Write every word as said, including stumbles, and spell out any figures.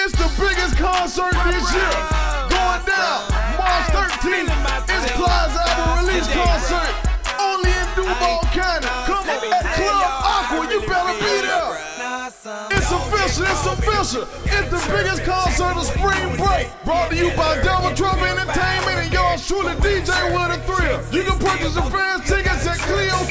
It's the biggest concert this year. Going down March thirteenth. It's Plies album release concert. Only in Duval County. Come on, at Club Aqua, you better be there. It's official, it's official. It's the biggest concert of spring break. Brought to you by Devil Trump Entertainment and yours truly, D J Will the Thrill. You can purchase advance tickets at Cleo